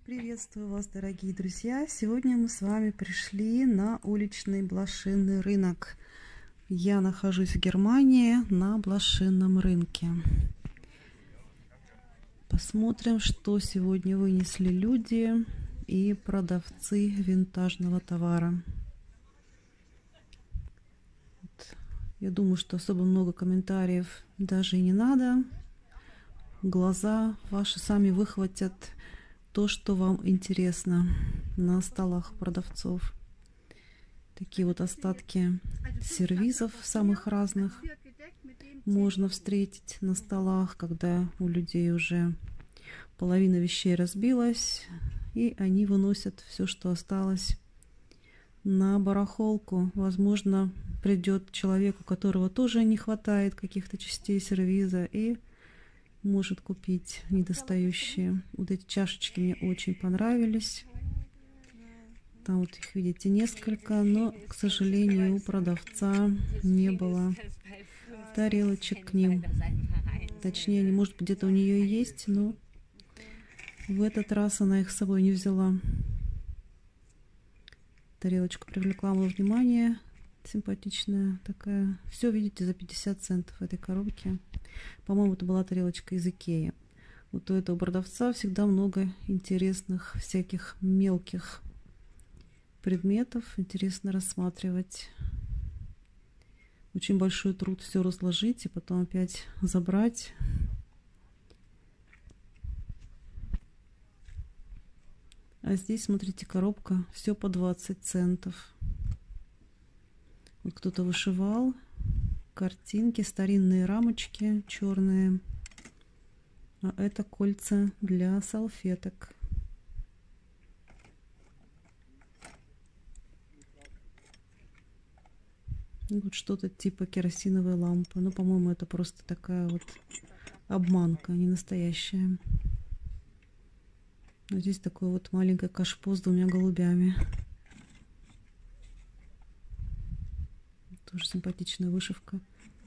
Приветствую вас, дорогие друзья! Сегодня мы с вами пришли на уличный блошиный рынок. Я нахожусь в Германии на блошином рынке. Посмотрим, что сегодня вынесли люди и продавцы винтажного товара. Я думаю, что особо много комментариев даже и не надо. Глаза ваши сами выхватят то, что вам интересно на столах продавцов. Такие вот остатки сервизов самых разных можно встретить на столах, когда у людей уже половина вещей разбилась, и они выносят все, что осталось, на барахолку. Возможно, придет человек, у которого тоже не хватает каких-то частей сервиза, и может купить недостающие. Вот эти чашечки мне очень понравились. Там вот их, видите, несколько, но, к сожалению, у продавца не было тарелочек к ним. Точнее, они, может, где-то у нее и есть, но в этот раз она их с собой не взяла. Тарелочка привлекла мое внимание. Симпатичная такая. Все, видите, за 50 центов в этой коробке. По-моему, это была тарелочка из Икеи. Вот у этого продавца всегда много интересных всяких мелких предметов. Интересно рассматривать. Очень большой труд все разложить и потом опять забрать. А здесь, смотрите, коробка. Все по 20 центов. Вот кто-то вышивал картинки, старинные рамочки черные. А это кольца для салфеток. Вот что-то типа керосиновой лампы. Ну, по-моему, это просто такая вот обманка, не настоящая. Но здесь такое вот маленькое кашпо с двумя голубями. Тоже симпатичная вышивка.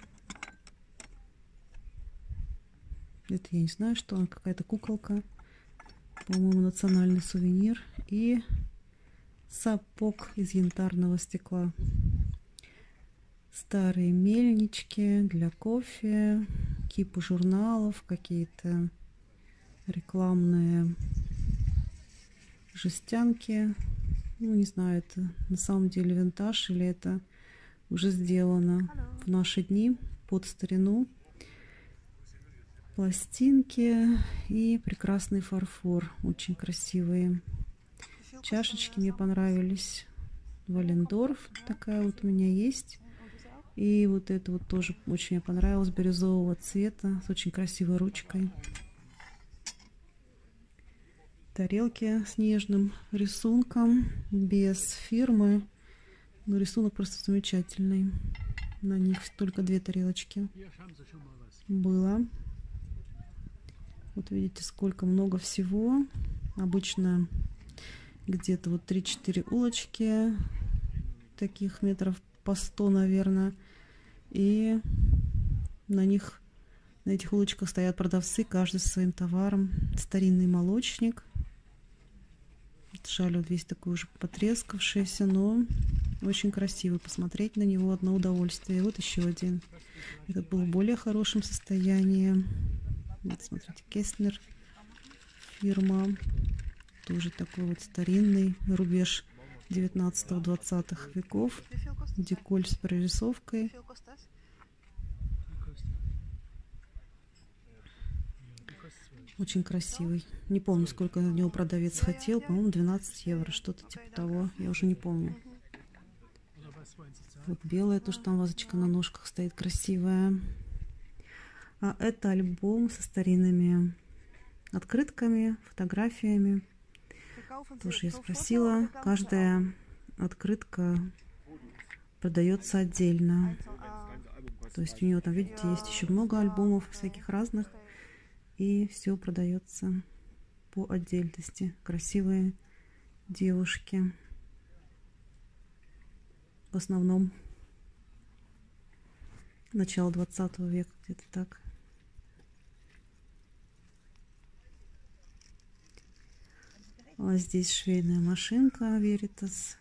Это я не знаю, что она, какая-то куколка. По-моему, национальный сувенир. И сапог из янтарного стекла. Старые мельнички для кофе. Кипы журналов. Какие-то рекламные жестянки. Ну, не знаю, это на самом деле винтаж или это уже сделано в наши дни под старину. Пластинки и прекрасный фарфор, очень красивые. Чашечки мне понравились. Валендорф такая вот у меня есть. И вот это вот тоже очень мне понравилось, бирюзового цвета, с очень красивой ручкой. Тарелки с нежным рисунком, без фирмы. Но рисунок просто замечательный. На них только 2 тарелочки было. Вот видите, сколько много всего. Обычно где-то вот 3-4 улочки. Таких метров по 100, наверное. И на них, на этих улочках стоят продавцы, каждый со своим товаром. Старинный молочник. Жаль, вот весь такой уже потрескавшийся, но очень красивый. Посмотреть на него одно удовольствие. Вот еще один. Этот был в более хорошем состоянии. Вот, смотрите, Кестнер фирма. Тоже такой вот старинный рубеж 19-20 веков. Деколь с прорисовкой. Очень красивый. Не помню, сколько на него продавец хотел. По-моему, 12 евро. Что-то типа того. Я уже не помню. Вот белая тоже там вазочка на ножках стоит красивая. А это альбом со старинными открытками, фотографиями. Тоже я спросила. Каждая открытка продается отдельно. То есть у него там, видите, есть еще много альбомов всяких разных. И все продается по отдельности. Красивые девушки. В основном начало 20 века, где-то так. А здесь швейная машинка Veritas.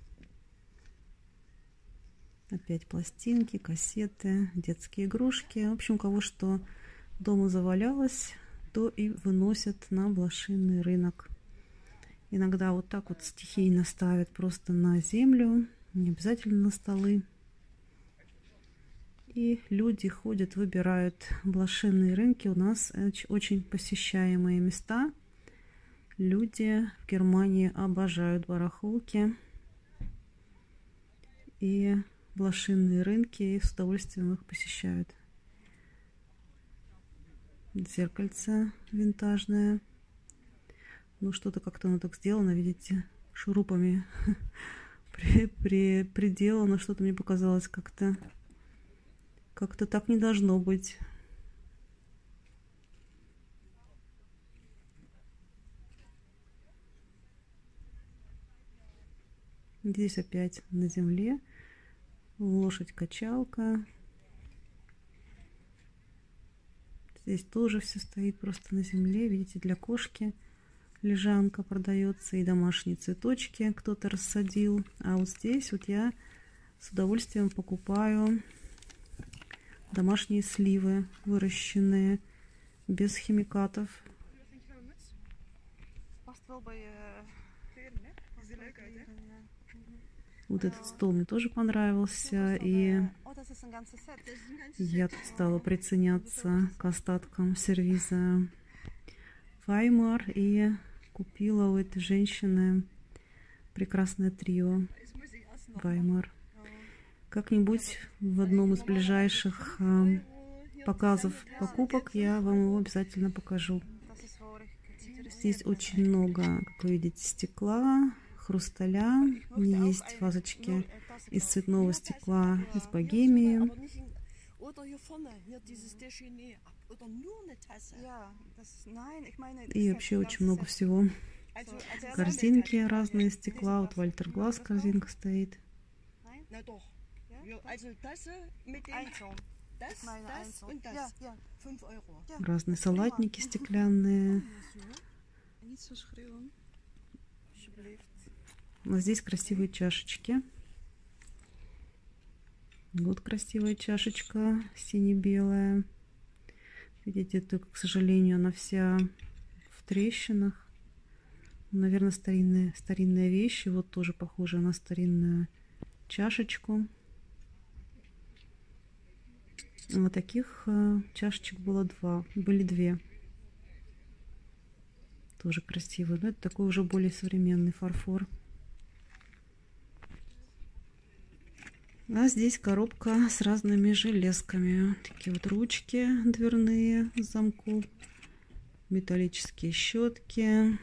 Опять пластинки, кассеты, детские игрушки. В общем, у кого что дома завалялось, то и выносят на блошиный рынок. Иногда вот так вот стихийно ставят просто на землю, не обязательно на столы. И люди ходят, выбирают блошиные рынки. У нас очень посещаемые места. Люди в Германии обожают барахолки и блошиные рынки, и с удовольствием их посещают. Зеркальце винтажное. Ну, что-то как-то оно так сделано, видите, шурупами приделано. Что-то мне показалось как-то так не должно быть. Здесь опять на земле лошадь-качалка. Здесь тоже все стоит просто на земле. Видите, для кошки лежанка продается, и домашние цветочки кто-то рассадил. А вот здесь вот я с удовольствием покупаю домашние сливы, выращенные без химикатов. Вот этот стол мне тоже понравился, и я тут стала приценяться к остаткам сервиза Weimar и купила у этой женщины прекрасное трио Weimar. Как-нибудь в одном из ближайших показов покупок я вам его обязательно покажу. Здесь очень много, как вы видите, стекла, хрусталя. Есть вазочки из цветного стекла из Богемии. И вообще очень много всего. Корзинки разные стекла. Вот Вальтер Глаз корзинка стоит. Разные салатники стеклянные. Вот здесь красивые чашечки. Вот красивая чашечка сине-белая. Видите, только, к сожалению, она вся в трещинах. Наверное, старинная вещь. И вот тоже похожа на старинную чашечку. Вот таких чашечек были две. Тоже красивые. Но это такой уже более современный фарфор. А здесь коробка с разными железками. Такие вот ручки дверные с замком. Металлические щетки.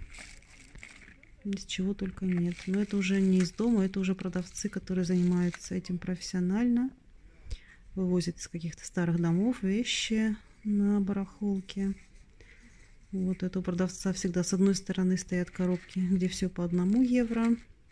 Из чего только нет. Но это уже не из дома, это уже продавцы, которые занимаются этим профессионально. Вывозят из каких-то старых домов вещи на барахолке. Вот это у продавца всегда с одной стороны стоят коробки, где все по 1 евро.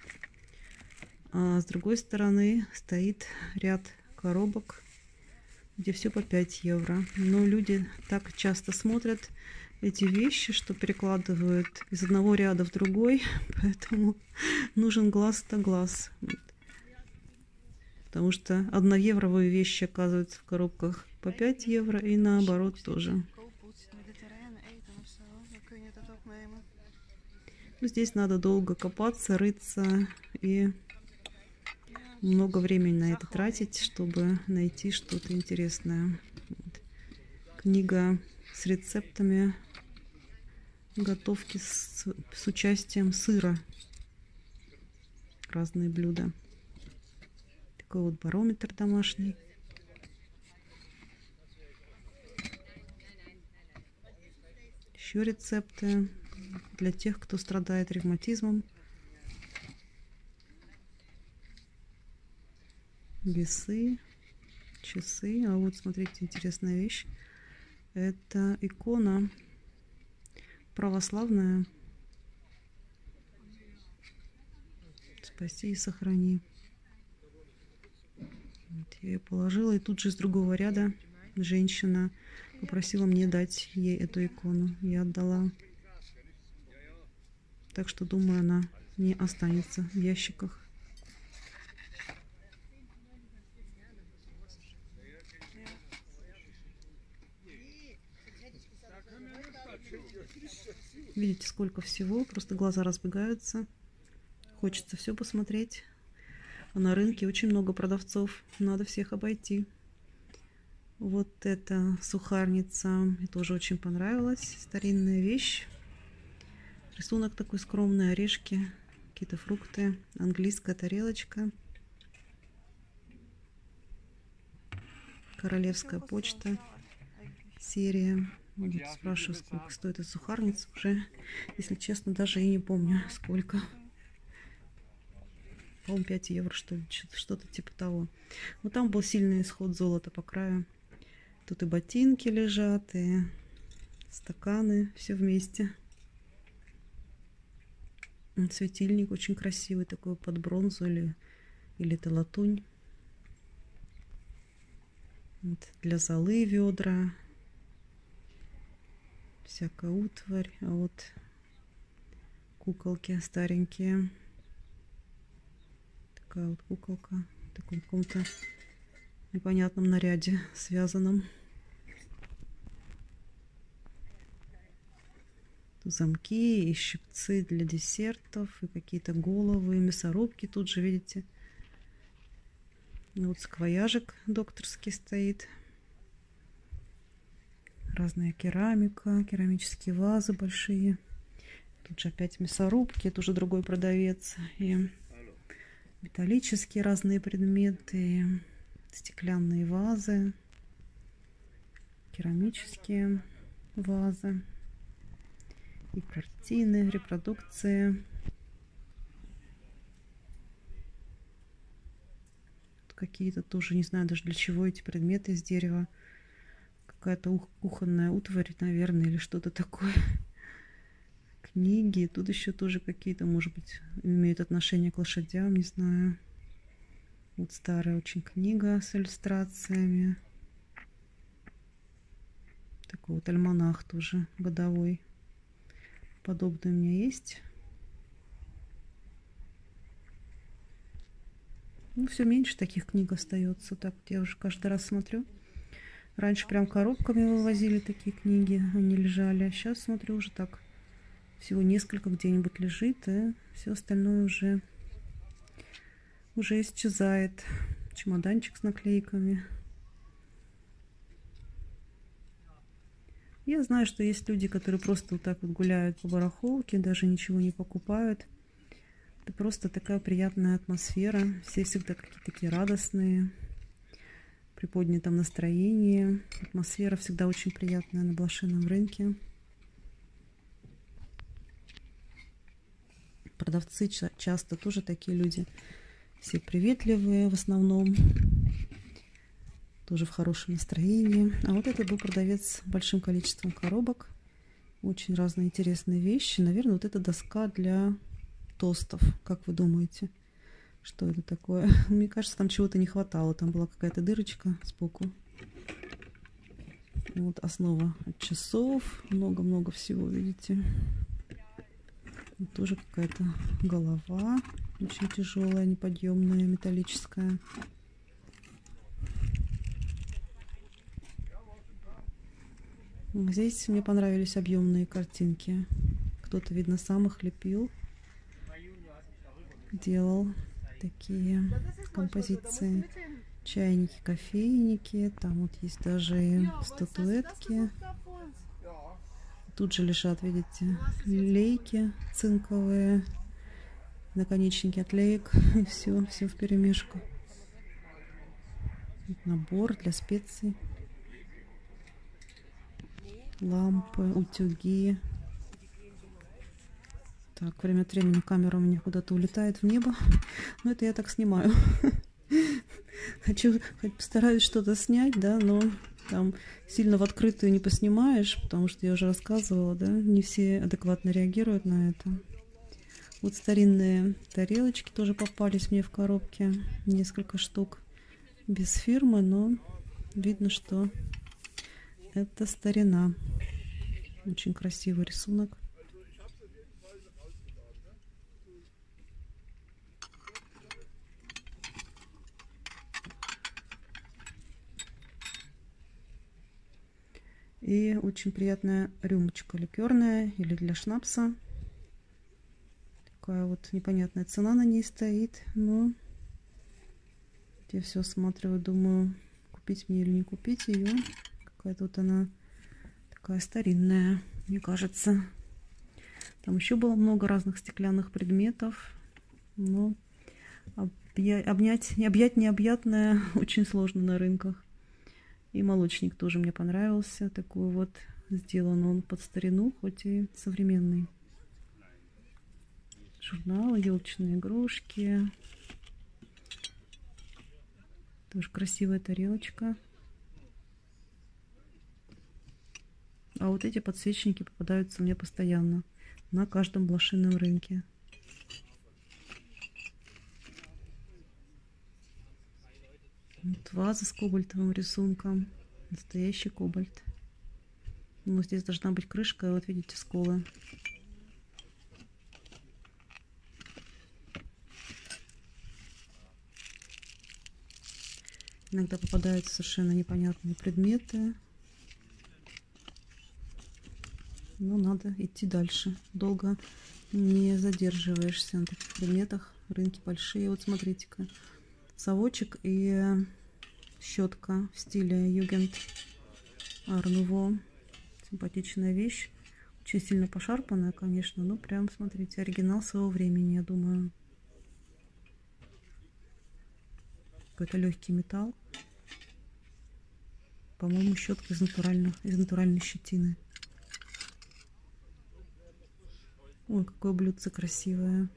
А с другой стороны стоит ряд коробок, где все по 5 евро. Но люди так часто смотрят эти вещи, что перекладывают из одного ряда в другой. Поэтому нужен глаз-то глаз. Потому что 1-евровые вещи оказываются в коробках по 5 евро и наоборот тоже. Но здесь надо долго копаться, рыться и много времени на это тратить, чтобы найти что-то интересное. Вот. Книга с рецептами готовки с участием сыра. Разные блюда. Такой вот барометр домашний. Еще рецепты для тех, кто страдает ревматизмом. Весы, часы. А вот смотрите, интересная вещь. Это икона православная. Спаси и сохрани. Вот я ее положила, и тут же с другого ряда женщина попросила мне дать ей эту икону. Я отдала. Так что, думаю, она не останется в ящиках. Видите, сколько всего, просто глаза разбегаются. Хочется все посмотреть. А на рынке очень много продавцов, надо всех обойти. Вот эта сухарница мне тоже очень понравилась. Старинная вещь. Рисунок такой скромный, орешки, какие-то фрукты, английская тарелочка. Королевская почта, серия. Вот спрашиваю, сколько стоит эта сухарница. Уже, если честно, даже и не помню, сколько. По-моему, 5 евро, что ли, что-то типа того. Вот там был сильный исход золота по краю. Тут и ботинки лежат, и стаканы, все вместе. Светильник очень красивый, такой под бронзу или это латунь. Вот для золы ведра. Всякая утварь. А вот куколки старенькие. Такая вот куколка в таком каком-то непонятном наряде связанном. Замки и щипцы для десертов, и какие-то головы, и мясорубки тут же, видите. Вот саквояжик докторский стоит. Разная керамика, керамические вазы большие. Тут же опять мясорубки, это уже другой продавец. И металлические разные предметы, стеклянные вазы, керамические вазы. И картины, репродукции. Какие-то тоже, не знаю даже для чего эти предметы из дерева. Какая-то кухонная утварь, наверное, или что-то такое. Книги. Тут еще тоже какие-то, может быть, имеют отношение к лошадям, не знаю. Вот старая очень книга с иллюстрациями. Такой вот альманах тоже годовой. Подобное у меня есть. Ну, все меньше таких книг остается. Так, я уже каждый раз смотрю. Раньше прям коробками вывозили такие книги, они лежали. А сейчас смотрю, уже так всего несколько где-нибудь лежит, и все остальное уже исчезает. Чемоданчик с наклейками. Я знаю, что есть люди, которые просто вот так вот гуляют по барахолке, даже ничего не покупают. Это просто такая приятная атмосфера. Все всегда какие-то такие радостные, в приподнятом настроении. Атмосфера всегда очень приятная на блошином рынке. Продавцы часто тоже такие люди. Все приветливые в основном. Тоже в хорошем настроении. А вот это был продавец с большим количеством коробок. Очень разные интересные вещи. Наверное, вот эта доска для тостов. Как вы думаете, что это такое? Мне кажется, там чего-то не хватало. Там была какая-то дырочка сбоку. Вот основа от часов. Много-много всего, видите. Вот тоже какая-то голова. Очень тяжелая, неподъемная, металлическая. Здесь мне понравились объемные картинки. Кто-то, видно, сам их лепил, делал такие композиции. Чайники, кофейники. Там вот есть даже и статуэтки. Тут же лежат, видите, лейки цинковые, наконечники от леек. Все вперемешку. Набор для специй. Лампы, утюги. Так, время от времени камера у меня куда-то улетает в небо. Но это я так снимаю. Постараюсь что-то снять, да, но там сильно в открытую не поснимаешь, потому что я уже рассказывала, да, не все адекватно реагируют на это. Вот старинные тарелочки тоже попались мне в коробке. Несколько штук без фирмы, но видно, что это старина. Очень красивый рисунок. И очень приятная рюмочка ликерная или для шнапса. Такая вот непонятная цена на ней стоит. Но я все осматриваю, думаю, купить мне или не купить ее. Какая-то вот она такая старинная, мне кажется. Там еще было много разных стеклянных предметов. Но обнять необъятное очень сложно на рынках. И молочник тоже мне понравился. Такой вот сделан он под старину, хоть и современный. Журналы, елочные игрушки. Тоже красивая тарелочка. А вот эти подсвечники попадаются мне постоянно на каждом блошином рынке. Вот ваза с кобальтовым рисунком. Настоящий кобальт. Ну, здесь должна быть крышка, вот видите, сколы. Иногда попадаются совершенно непонятные предметы. Но надо идти дальше. Долго не задерживаешься на таких предметах. Рынки большие. Вот смотрите-ка. Совочек и щетка в стиле Югент Ар Нуво. Симпатичная вещь. Очень сильно пошарпанная, конечно. Но прям, смотрите, оригинал своего времени, я думаю. Какой-то легкий металл. По-моему, щетка из натуральной щетины. Ой, какое блюдце красивое.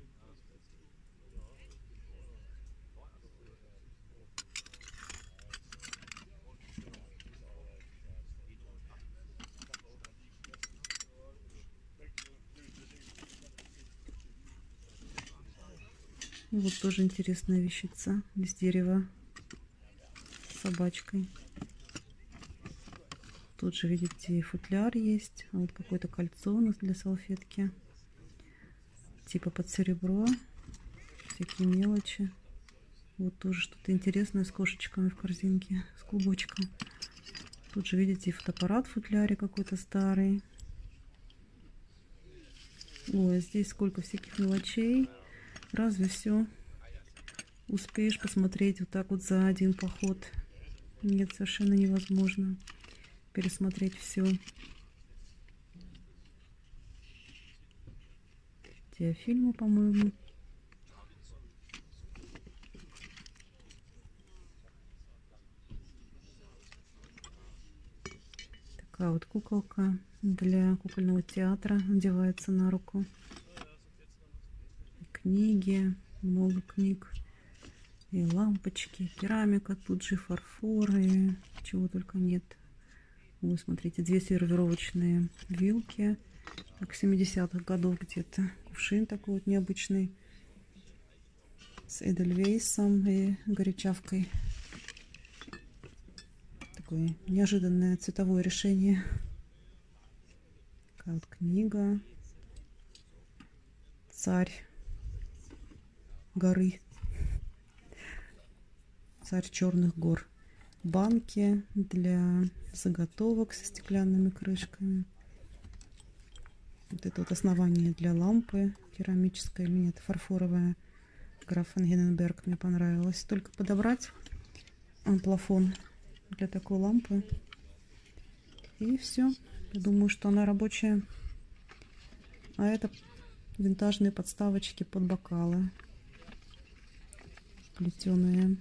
И вот тоже интересная вещица из дерева с собачкой. Тут же, видите, футляр есть. А вот какое-то кольцо у нас для салфетки. Типа под серебро. Всякие мелочи. Вот тоже что-то интересное с кошечками в корзинке. С клубочком. Тут же, видите, фотоаппарат в футляре какой-то старый. Ой, здесь сколько всяких мелочей. Разве все успеешь посмотреть вот так вот за один поход? Нет, совершенно невозможно пересмотреть все. Теофильму, по-моему. Такая вот куколка для кукольного театра надевается на руку. Книги, много книг. И лампочки, керамика, тут же фарфоры, чего только нет. Вот, смотрите, две сервировочные вилки. Так, 70-х годов где-то. Кувшин такой вот необычный. С эдельвейсом и горячавкой. Такое неожиданное цветовое решение. Такая вот книга. Царь горы. Царь черных гор. Банки для заготовок со стеклянными крышками. Вот это вот основание для лампы керамическая, или нет, фарфоровая. Граф фон Гененберг мне понравилось. Только подобрать плафон для такой лампы. И все. Я думаю, что она рабочая. А это винтажные подставочки под бокалы. Плетеные.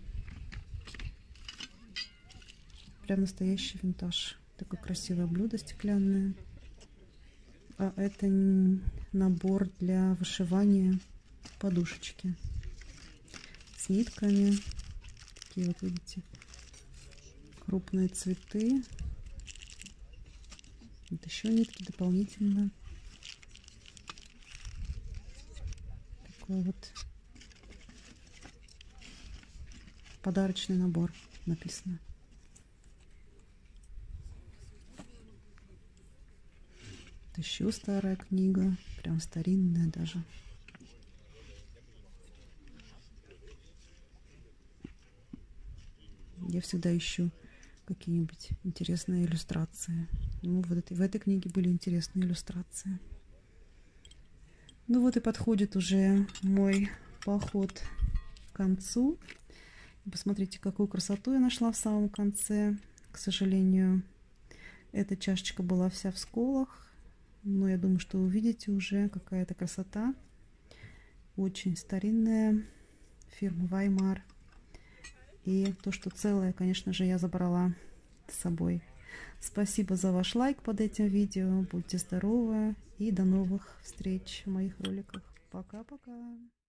Прям настоящий винтаж. Такое красивое блюдо стеклянное. А это набор для вышивания подушечки. С нитками. Такие вот, видите, крупные цветы. Вот еще нитки дополнительно. Такой вот подарочный набор написано. Еще старая книга, прям старинная даже. Я всегда ищу какие-нибудь интересные иллюстрации. Ну, в этой книге были интересные иллюстрации. Ну вот и подходит уже мой поход к концу. Посмотрите, какую красоту я нашла в самом конце. К сожалению, эта чашечка была вся в сколах. Но я думаю, что увидите уже какая-то красота. Очень старинная, фирма Ваймар. И то, что целое, конечно же, я забрала с собой. Спасибо за ваш лайк под этим видео. Будьте здоровы и до новых встреч в моих роликах. Пока-пока.